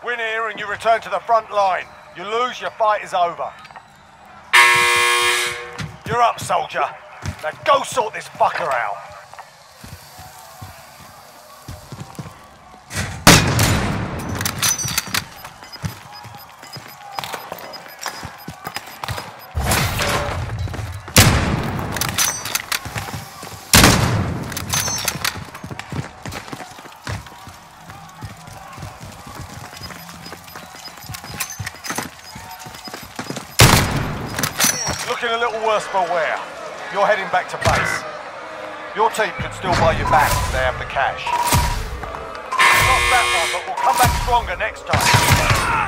Win here and you return to the front line. You lose, your fight is over. You're up, soldier. Now go sort this fucker out. Looking a little worse for wear. You're heading back to base. Your team can still buy you back if they have the cash. Not that one, but we'll come back stronger next time.